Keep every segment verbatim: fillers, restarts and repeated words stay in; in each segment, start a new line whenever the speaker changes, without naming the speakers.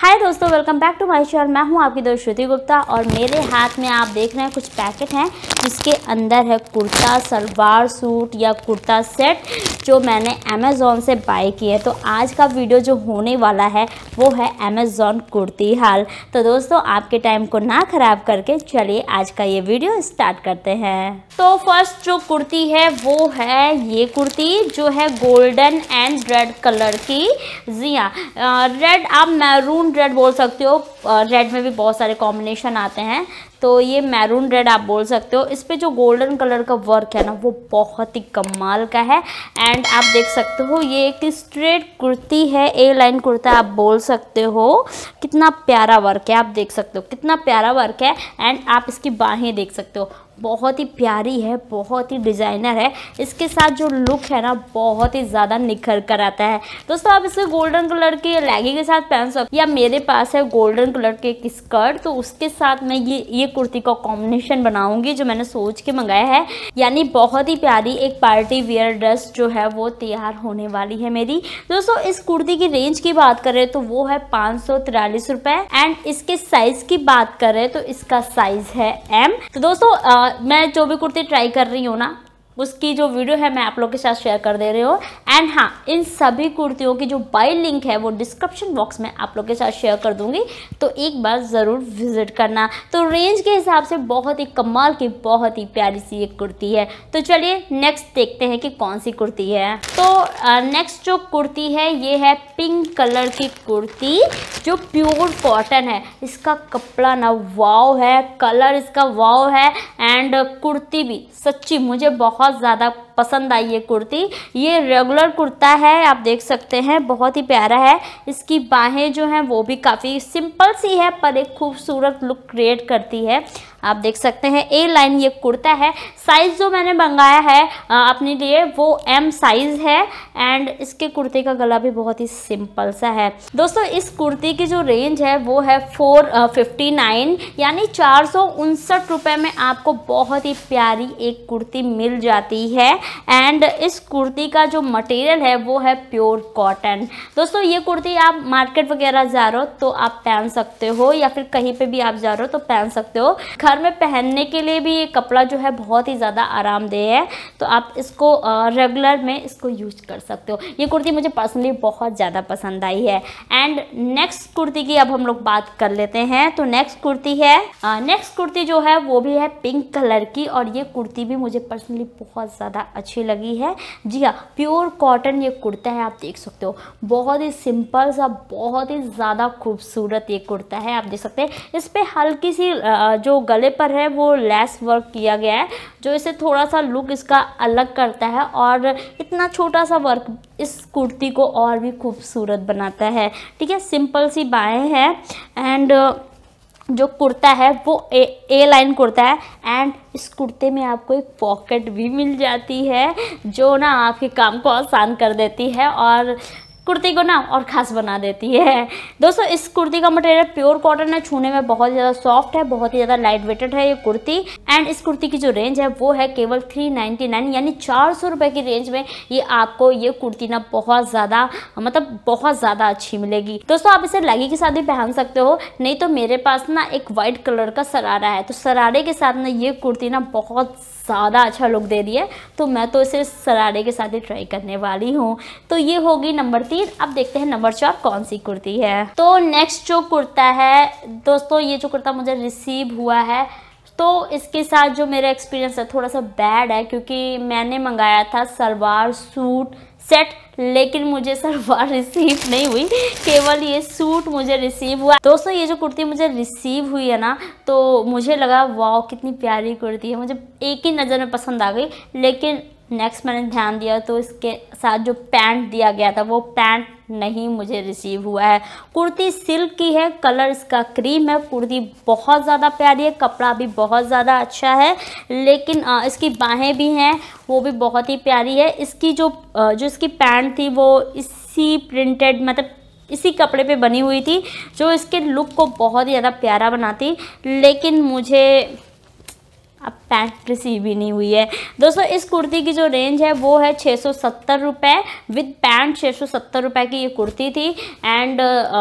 हाय दोस्तों, welcome back to my channel. मैं हूं आपकी दोस्त श्रुति गुप्ता और मेरे हाथ में आप देख रहे हैं कुछ पैकेट हैं जिसके अंदर है कुर्ता, सलवार सूट या कुर्ता सेट जो मैंने अमेज़ॉन से बाय किया है। तो आज का वीडियो जो होने वाला है वो है अमेज़ॉन कुर्ती हाल। तो दोस्तों आपके टाइम को ना ख़राब करके चलिए आज का ये वीडियो स्टार्ट करते हैं। तो फर्स्ट जो कुर्ती है वो है ये कुर्ती जो है गोल्डन एंड रेड कलर की। जी हाँ, रेड आप मैरून रेड बोल सकते हो, रेड में भी बहुत सारे कॉम्बिनेशन आते हैं, तो ये मैरून रेड आप बोल सकते हो। इस पे जो गोल्डन कलर का वर्क है ना वो बहुत ही कमाल का है। एंड आप देख सकते हो ये एक स्ट्रेट कुर्ती है, ए लाइन कुर्ता आप बोल सकते हो। कितना प्यारा वर्क है, आप देख सकते हो कितना प्यारा वर्क है। एंड आप इसकी बाहें देख सकते हो, बहुत ही प्यारी है, बहुत ही डिज़ाइनर है। इसके साथ जो लुक है ना बहुत ही ज़्यादा निखर कर आता है। दोस्तों आप इसे गोल्डन कलर के लेगी के साथ पहन सकते, या मेरे पास है गोल्डन कलर के एक स्कर्ट, तो उसके साथ मैं ये ये कुर्ती का कॉम्बिनेशन बनाऊंगी जो मैंने सोच के मंगाया है। यानी बहुत ही प्यारी एक पार्टी वियर ड्रेस जो है वो तैयार होने वाली है मेरी। दोस्तों इस कुर्ती की रेंज की बात करें तो वो है पाँच सौ तिरालीस रुपये। एंड इसके साइज़ की बात करें तो इसका साइज़ है एम। तो दोस्तों आ, मैं जो भी कुर्ती ट्राई कर रही हूँ ना उसकी जो वीडियो है मैं आप लोगों के साथ शेयर कर दे रही हूँ। एंड हाँ, इन सभी कुर्तियों की जो बाय लिंक है वो डिस्क्रिप्शन बॉक्स में आप लोगों के साथ शेयर कर दूंगी, तो एक बार ज़रूर विजिट करना। तो रेंज के हिसाब से बहुत ही कमाल की, बहुत ही प्यारी सी एक कुर्ती है। तो चलिए नेक्स्ट देखते हैं कि कौन सी कुर्ती है। तो नेक्स्ट जो कुर्ती है ये है पिंक कलर की कुर्ती जो प्योर कॉटन है। इसका कपड़ा ना वाव है, कलर इसका वाव है। एंड कुर्ती भी सच्ची मुझे बहुत बहुत ज़्यादा पसंद आई ये कुर्ती। ये रेगुलर कुर्ता है, आप देख सकते हैं, बहुत ही प्यारा है। इसकी बाहें जो हैं वो भी काफ़ी सिंपल सी है पर एक खूबसूरत लुक क्रिएट करती है। आप देख सकते हैं ए लाइन ये कुर्ता है। साइज़ जो मैंने मंगाया है अपने लिए वो एम साइज़ है। एंड इसके कुर्ते का गला भी बहुत ही सिंपल सा है। दोस्तों इस कुर्ती की जो रेंज है वो है फोर फिफ्टी नाइन, यानी चार सौ उनसठ रुपये में आपको बहुत ही प्यारी एक कुर्ती मिल जाती है। एंड इस कुर्ती का जो मटेरियल है वो है प्योर कॉटन। दोस्तों ये कुर्ती आप मार्केट वगैरह जा रहे हो तो आप पहन सकते हो, या फिर कहीं पे भी आप जा रहे हो तो पहन सकते हो। घर में पहनने के लिए भी ये कपड़ा जो है बहुत ही ज़्यादा आरामदेह है, तो आप इसको रेगुलर में इसको यूज कर सकते हो। ये कुर्ती मुझे पर्सनली बहुत ज़्यादा पसंद आई है। एंड नेक्स्ट कुर्ती की अब हम लोग बात कर लेते हैं। तो नेक्स्ट कुर्ती है नेक्स्ट कुर्ती जो है वो भी है पिंक कलर की, और ये कुर्ती भी मुझे पर्सनली बहुत ज़्यादा अच्छी लगी है। जी हाँ, प्योर कॉटन ये कुर्ता है, आप देख सकते हो, बहुत ही सिंपल सा, बहुत ही ज़्यादा खूबसूरत ये कुर्ता है। आप देख सकते हैं इस पर हल्की सी जो गले पर है वो लेस वर्क किया गया है जो इसे थोड़ा सा लुक इसका अलग करता है, और इतना छोटा सा वर्क इस कुर्ती को और भी खूबसूरत बनाता है। ठीक है, सिंपल सी बाहें हैं। एंड जो कुर्ता है वो ए, ए लाइन कुर्ता है। एंड इस कुर्ते में आपको एक पॉकेट भी मिल जाती है जो ना आपके काम को आसान कर देती है और कुर्ती को ना और ख़ास बना देती है। दोस्तों इस कुर्ती का मटेरियल प्योर कॉटन है, छूने में बहुत ज़्यादा सॉफ्ट है, बहुत ही ज़्यादा लाइट वेटेड है ये कुर्ती। एंड इस कुर्ती की जो रेंज है वो है केवल थ्री नाइन्टी नाइन, यानी चार सौ रुपये की रेंज में ये आपको ये कुर्ती ना बहुत ज़्यादा, मतलब बहुत ज़्यादा अच्छी मिलेगी। दोस्तों आप इसे लेगी के साथ भी पहन सकते हो, नहीं तो मेरे पास ना एक वाइट कलर का सरारा है, तो सरारे के साथ ना ये कुर्ती ना बहुत ज़्यादा अच्छा लुक दे रही है, तो मैं तो इसे सरारे के साथ ही ट्राई करने वाली हूँ। तो ये होगी नंबर तीन। अब देखते हैं नंबर चार कौन सी कुर्ती है। तो नेक्स्ट जो कुर्ता है दोस्तों, ये जो कुर्ता मुझे रिसीव हुआ है तो इसके साथ जो मेरा एक्सपीरियंस है थोड़ा सा बैड है, क्योंकि मैंने मंगाया था सलवार सूट सेट, लेकिन मुझे सलवार रिसीव नहीं हुई, केवल ये सूट मुझे रिसीव हुआ। दोस्तों ये जो कुर्ती मुझे रिसीव हुई है ना तो मुझे लगा वाह कितनी प्यारी कुर्ती है, मुझे एक ही नज़र में पसंद आ गई। लेकिन नेक्स्ट मैंने ध्यान दिया तो इसके साथ जो पैंट दिया गया था वो पैंट नहीं मुझे रिसीव हुआ है। कुर्ती सिल्क की है, कलर इसका क्रीम है, कुर्ती बहुत ज़्यादा प्यारी है, कपड़ा भी बहुत ज़्यादा अच्छा है, लेकिन आ, इसकी बाहें भी हैं वो भी बहुत ही प्यारी है। इसकी जो आ, जो इसकी पैंट थी वो इसी प्रिंटेड, मतलब इसी कपड़े पे बनी हुई थी जो इसके लुक को बहुत ही ज़्यादा प्यारा बनाती, लेकिन मुझे अब पैंट रिसीव ही नहीं हुई है। दोस्तों इस कुर्ती की जो रेंज है वो है छः सौ सत्तर रुपये विद पैंट। छः सौ सत्तर रुपये की ये कुर्ती थी। एंड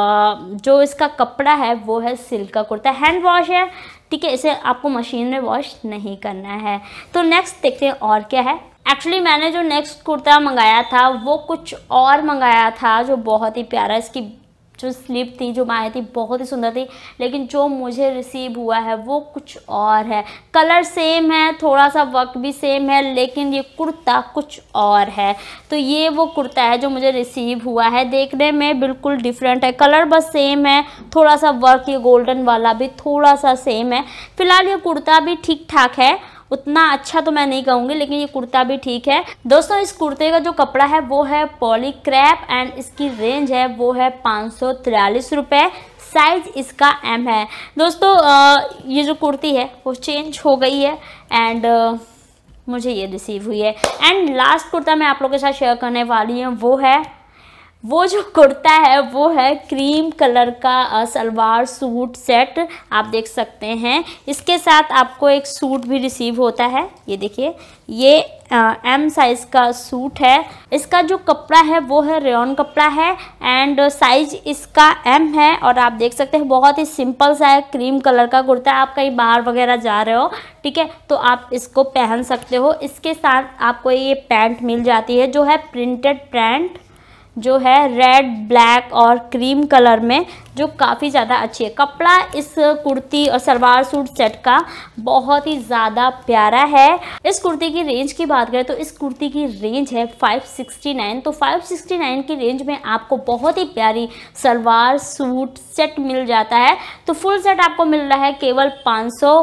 जो इसका कपड़ा है वो है सिल्क का कुर्ता, हैंड वॉश है, ठीक है, इसे आपको मशीन में वॉश नहीं करना है। तो नेक्स्ट देखते हैं और क्या है। एक्चुअली मैंने जो नेक्स्ट कुर्ता मंगाया था वो कुछ और मंगाया था जो बहुत ही प्यारा, इसकी जो स्लीव थी जो आई थी बहुत ही सुंदर थी, लेकिन जो मुझे रिसीव हुआ है वो कुछ और है। कलर सेम है, थोड़ा सा वर्क भी सेम है, लेकिन ये कुर्ता कुछ और है। तो ये वो कुर्ता है जो मुझे रिसीव हुआ है, देखने में बिल्कुल डिफरेंट है, कलर बस सेम है, थोड़ा सा वर्क ये गोल्डन वाला भी थोड़ा सा सेम है। फिलहाल ये कुर्ता भी ठीक ठाक है, उतना अच्छा तो मैं नहीं कहूँगी, लेकिन ये कुर्ता भी ठीक है। दोस्तों इस कुर्ते का जो कपड़ा है वो है पॉली क्रैप एंड इसकी रेंज है वो है पाँच सौ तिरालीस रुपये। साइज इसका एम है। दोस्तों ये जो कुर्ती है वो चेंज हो गई है एंड मुझे ये रिसीव हुई है। एंड लास्ट कुर्ता मैं आप लोगों के साथ शेयर करने वाली हूँ वो है वो जो कुर्ता है वो है क्रीम कलर का सलवार सूट सेट, आप देख सकते हैं। इसके साथ आपको एक सूट भी रिसीव होता है, ये देखिए, ये एम साइज़ का सूट है। इसका जो कपड़ा है वो है रेयॉन कपड़ा है एंड साइज इसका एम है। और आप देख सकते हैं बहुत ही सिंपल सा है, क्रीम कलर का कुर्ता है। आप कहीं बाहर वगैरह जा रहे हो, ठीक है, तो आप इसको पहन सकते हो। इसके साथ आपको ये पैंट मिल जाती है जो है प्रिंटेड पैंट, जो है रेड ब्लैक और क्रीम कलर में, जो काफ़ी ज़्यादा अच्छी है। कपड़ा इस कुर्ती और सलवार सूट सेट का बहुत ही ज़्यादा प्यारा है। इस कुर्ती की रेंज की बात करें तो इस कुर्ती की रेंज है फाइव सिक्सटी नाइन। तो फाइव सिक्सटी नाइन की रेंज में आपको बहुत ही प्यारी सलवार सूट सेट मिल जाता है। तो फुल सेट आपको मिल रहा है केवल पाँच सौ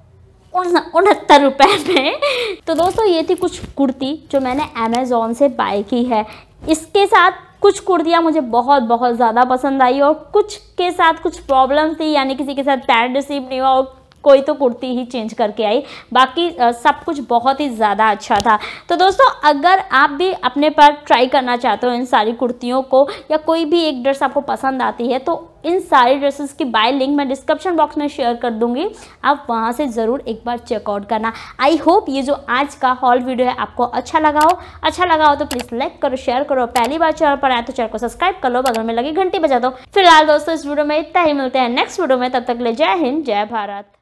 उनहत्तर रुपये में। तो दोस्तों ये थी कुछ कुर्ती जो मैंने अमेज़ॉन से बाय की है। इसके साथ कुछ कुर्तियाँ मुझे बहुत बहुत ज़्यादा पसंद आई और कुछ के साथ कुछ प्रॉब्लम थी, यानी किसी के साथ पैंट रिसीव नहीं हुआ और कोई तो कुर्ती ही चेंज करके आई, बाकी सब कुछ बहुत ही ज़्यादा अच्छा था। तो दोस्तों अगर आप भी अपने पर ट्राई करना चाहते हो इन सारी कुर्तियों को, या कोई भी एक ड्रेस आपको पसंद आती है, तो इन सारी ड्रेसेस की बाय लिंक मैं डिस्क्रिप्शन बॉक्स में शेयर कर दूंगी, आप वहां से ज़रूर एक बार चेकआउट करना। आई होप ये जो आज का हॉल वीडियो है आपको अच्छा लगा हो। अच्छा लगा हो तो प्लीज़ लाइक करो, शेयर करो। पहली बार चैनल पर आए तो चैनल को सब्सक्राइब कर लो, बगल में लगी घंटी बजा दो। फिलहाल दोस्तों इस वीडियो में इतना ही, मिलते हैं नेक्स्ट वीडियो में, तब तक ले जय हिंद जय भारत।